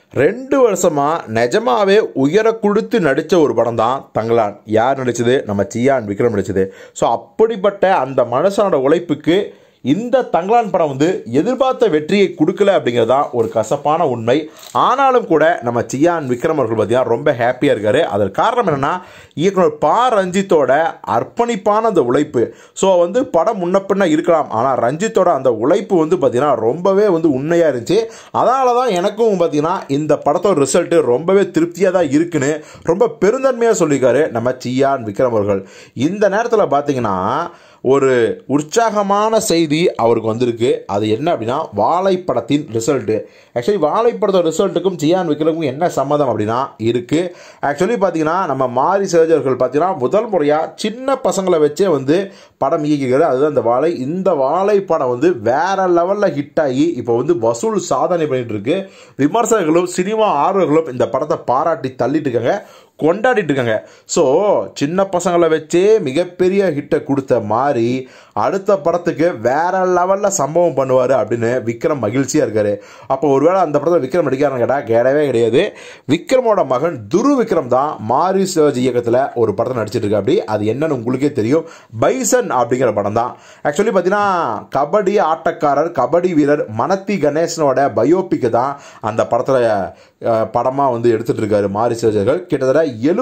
2 வருஷமா நிஜமாவே உயர கொடுத்து நடித்த ஒரு படம் தான் தங்கலான். யார் நடிச்சது? நம்ம சியான் விக்ரம் நடிச்சது. ஸோ அப்படிப்பட்ட அந்த மனுஷனோட உழைப்புக்கு இந்த தங்கலான் படம் வந்து எதிர்பார்த்த வெற்றியை கொடுக்கல அப்படிங்கிறது தான் ஒரு கசப்பான உண்மை. ஆனாலும் கூட நம்ம சியான் விக்ரம் அவர்கள் பார்த்தீங்கன்னா ரொம்ப ஹாப்பியாக இருக்காரு. அதற்கு காரணம் என்னென்னா, இயக்குனர் பா ரஞ்சித்தோட அர்ப்பணிப்பான அந்த உழைப்பு. ஸோ வந்து படம் முன்ன பின்ன இருக்கலாம், ஆனால் ரஞ்சித்தோட அந்த உழைப்பு வந்து பார்த்திங்கன்னா ரொம்பவே வந்து உண்மையாக இருந்துச்சு. அதனால தான் எனக்கும் பார்த்திங்கன்னா இந்த படத்தோட ரிசல்ட்டு ரொம்பவே திருப்தியாக தான் இருக்குன்னு ரொம்ப பெருந்தன்மையாக சொல்லியிருக்காரு நம்ம சியான் விக்ரம் அவர்கள். இந்த நேரத்தில் பார்த்திங்கன்னா ஒரு உற்சாகமான செய்தி அவருக்கு வந்திருக்கு. அது என்ன அப்படின்னா, வாழை படத்தின் ரிசல்ட்டு. ஆக்சுவலி வாழை படத்தோட ரிசல்ட்டுக்கும் சியான் விக்ரமுக்கும் என்ன சம்மதம் அப்படின்னா இருக்குது. ஆக்சுவலி பார்த்தீங்கன்னா நம்ம மாரி சேஜர்கள் பார்த்தீங்கன்னா முதல் முறையாக சின்ன பசங்களை வச்சே வந்து படம் இயக்கிக்கிறது. அதுதான் இந்த வாழை. இந்த வாழை படம் வந்து வேற லெவலில் ஹிட் ஆகி இப்போ வந்து வசூல் சாதனை பண்ணிட்டு இருக்கு. விமர்சகர்களும் சினிமா ஆர்வலர்களும் இந்த படத்தை பாராட்டி தள்ளிட்டு இருக்காங்க, கொண்டாடிட்டு இருக்காங்க. ஸோ சின்ன பசங்களை வச்சே மிகப்பெரிய ஹிட்டை கொடுத்த மாதிரி அடுத்த படத்துக்கு வேற லெவலில் சம்பவம் பண்ணுவார் அப்படின்னு விக்ரம் மகிழ்ச்சியாக இருக்காரு. அப்போ ஒருவேளை அந்த படத்தில் விக்ரம் நடிக்கிறான்னு கேட்டால் கிடையவே கிடையாது. விக்ரமோட மகன் துரு விக்ரம் தான் மாரி சிவாஜி இயக்கத்தில் ஒரு படத்தை நடிச்சிட்டு இருக்கா. அப்படி அது என்னன்னு உங்களுக்கே தெரியும், பைசன் அப்படிங்கிற படம் தான். ஆக்சுவலி பார்த்தீங்கன்னா கபடி ஆட்டக்காரர், கபடி வீரர் மனத்தி கணேசனோட பயோபிக்கு தான் அந்த படத்தில் படமாக வந்து எடுத்துகிட்டு இருக்காரு மாரி சிவாஜிகள். கிட்டத்தட்ட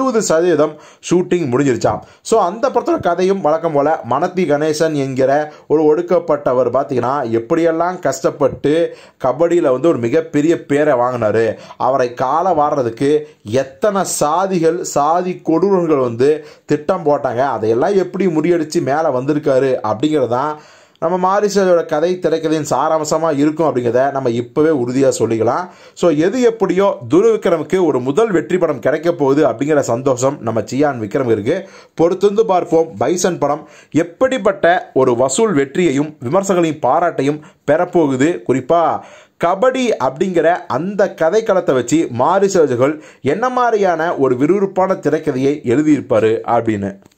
70% ஷூட்டிங் முடிஞ்சிருச்சாம். ஸோ அந்த படத்தோட கதையும் வழக்கம் போல் மனத்தி கணேசன் என்கிற ஒரு ஒடுக்கப்பட்டவர் பார்த்தீங்கன்னா எப்படியெல்லாம் கஷ்டப்பட்டு கபடியில் வந்து ஒரு மிகப்பெரிய பேரை வாங்கினார். அவரை காலை வாடுறதுக்கு எத்தனை சாதி கொடூரர்கள் வந்து திட்டம் போட்டாங்க, அதையெல்லாம் எப்படி முறியடித்து மேலே வந்திருக்காரு அப்படிங்கிறது தான் நம்ம மாரிசோட கதை திரைக்கதையின் சாராம்சமாக இருக்கும் அப்படிங்கிறத நம்ம இப்போவே உறுதியாக சொல்லிக்கலாம். ஸோ எது எப்படியோ துரு விக்ரமுக்கு ஒரு முதல் வெற்றி படம் கிடைக்க போகுது அப்படிங்கிற சந்தோஷம் நம்ம சியான் விக்ரம் இருக்கு. பொறுத்திருந்து பார்ப்போம் பைசன் படம் எப்படிப்பட்ட ஒரு வசூல் வெற்றியையும் விமர்சகர்களின் பாராட்டையும் பெறப்போகுது. குறிப்பாக கபடி அப்படிங்கிற அந்த கதைக்களத்தை வச்சு மாரி சேஜர்கள் என்ன மாதிரியான ஒரு விறுவிறுப்பான திரைக்கதையை எழுதியிருப்பார் அப்படின்னு.